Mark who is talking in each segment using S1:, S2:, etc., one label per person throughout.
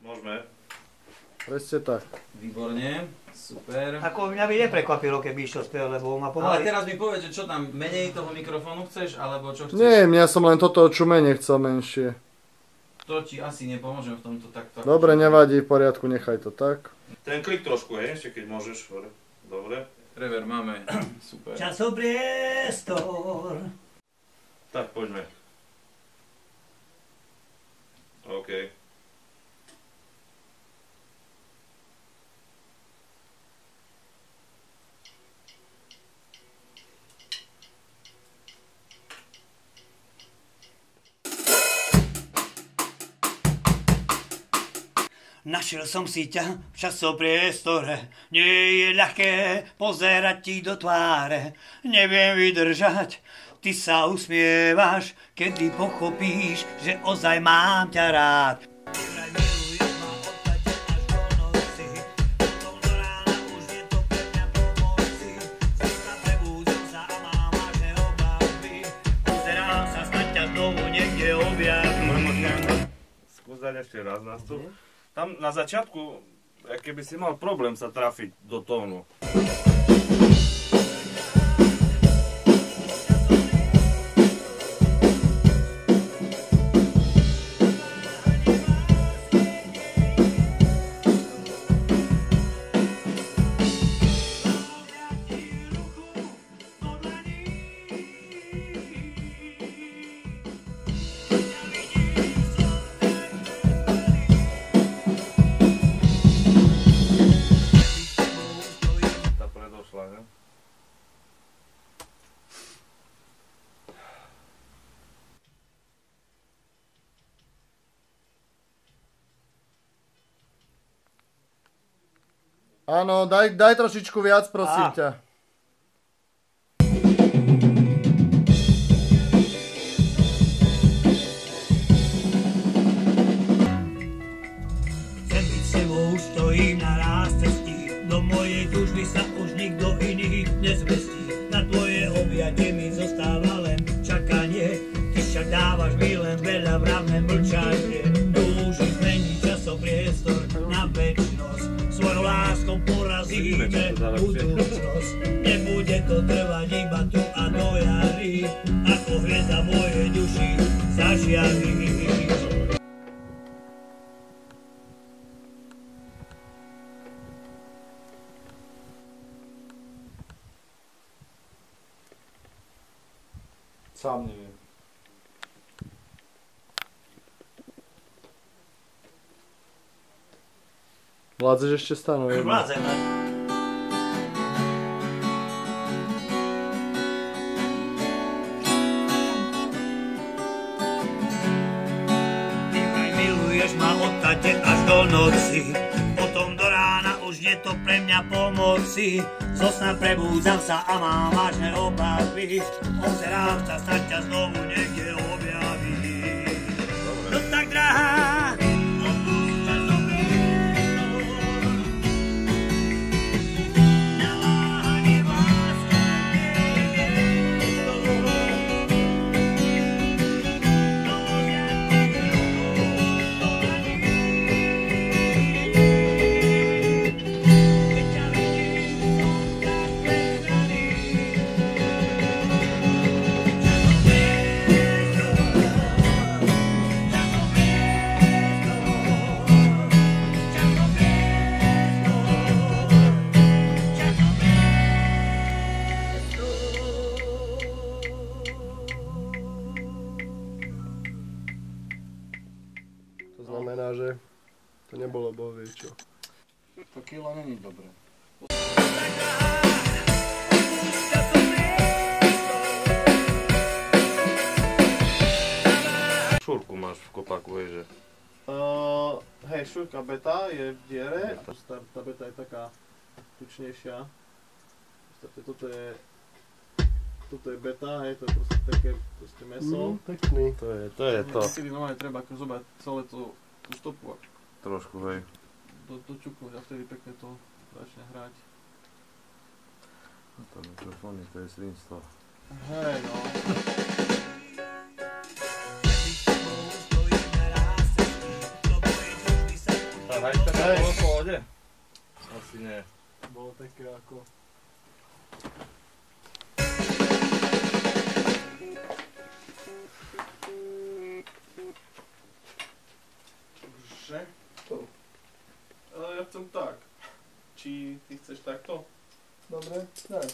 S1: Môžeme.
S2: Presne tak.
S3: Výborne, super.
S4: Ako mňa by neprekvapilo, keby išiel spev, lebo ma pomaly...
S3: Ale teraz mi povedz, že čo tam, menej toho mikrofónu chceš, alebo čo chceš?
S2: Nie, ja som len toto čumenie chcel menšie.
S3: To ti asi nepomôžem v tomto takto.
S2: Dobre, nevadí, v poriadku, nechaj to tak.
S1: Ten klik trošku, hej, ešte keď môžeš. Dobre.
S3: Rever máme, super.
S4: Časopriestor.
S1: Tak, poďme. OK.
S4: Našiel som si ťa v časopriestore, nie je ľahké pozerať ti do tváre. Neviem vydržať, ty sa usmievaš, kedy pochopíš, že ozaj mám ťa rád. Pozerám sa, snad ťa znovu niekde objavím.
S1: Skús dať ešte raz nástup. Tam na začiatku, keby si mal problém sa trafiť do tónu.
S2: Áno, daj trošičku viac, prosím ťa.
S4: Chcem byť s tebou, stojím na ráz cestí, do mojej túžby sa už nikto iný nezmestí. Na tvoje objatie mi zostáva len čakanie, ty však dávaš mi len veľa vravné mlčanie. Túžiš zmeniť časopriestor na večnosť, svojou láskou porazíme budúcnosť. Nebude to trvať iba tu a do jary, ako hviezda mojej duši zažiaríš.
S2: Sám neviem. Vládzeš ešte stánu jedno?
S4: Vládzem, ne? Ty vraj miluješ ma od tate až do noci, potom do rána už nie to pre mňa pomoci. Zo sna prebúdzam sa a mám vážne obavy, obzerám sa, snad ťa znovu niekde objavím. No tak drahá,
S2: znamená, že to nebolo bohvie čo.
S3: To kilo není dobré.
S1: Šúrku máš v kopaku, hej, že?
S2: Hej, šúrka beta je v diere. Tá beta je taká tučnejšia. Toto je beta, hej, to je proste také meso.
S5: Pekný.
S1: To je to.
S5: Niekedy normálne treba zobrať celé tú stopu a
S1: Trošku, hej.
S5: dočuknúť a vtedy pekne to začne hrať.
S1: To mikrofóny, to je svinstvo.
S5: Hej, no.
S1: Hajka to bolo v pohode? Asi nie.
S2: Bolo také ako... Že? Ale ja chcem tak. Či ty chceš takto?
S6: Dobre, daj.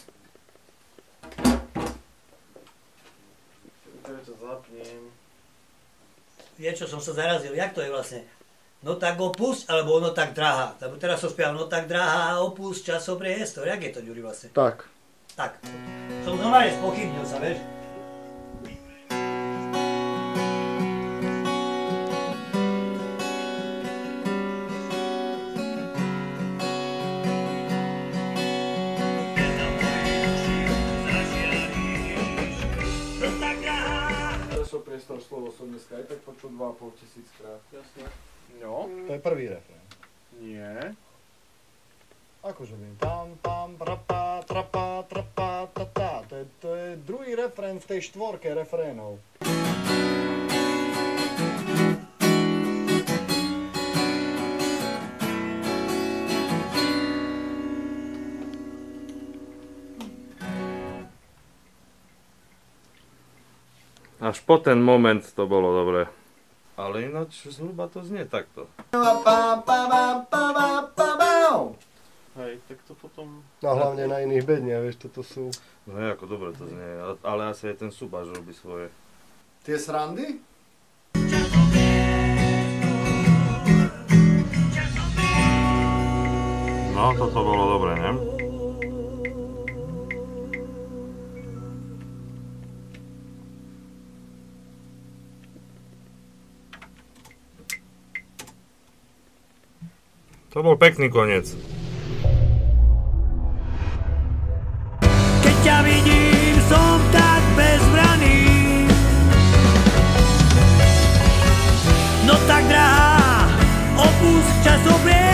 S2: Ja to zapnem.
S4: Vieš čo, som sa zarazil, jak to je vlastne? No tak opusť, alebo no tak drahá. Teraz som spieval, no tak drahá, opusť časopriestor. Jak je to, Ďuri, vlastne?
S6: Tak.
S4: Tak. Som normálne spochybnil sa, vieš?
S6: Priestor slovo som dneska aj tak počul 2500 krát.
S2: Jasné. No.
S6: To je prvý refrén.
S2: Nie.
S6: Akože viem. Tam, pam, trapa, trapa, trapa, tata. To je druhý refrén v tej štvorke refrénov.
S1: Až po ten moment to bolo dobré. Ale ináč zhruba to znie takto.
S2: Hej, tak to potom...
S6: No hlavne na iných bedniach, vieš, toto sú...
S1: No ako dobre to znie, ale asi aj ten súbaš robí svoje.
S6: Tie srandy?
S1: No, toto bolo dobré, ne? To bol pekný koniec.
S4: Keď ťa vidím, som tak bezbraný. No tak drahá, opusť časopriestor.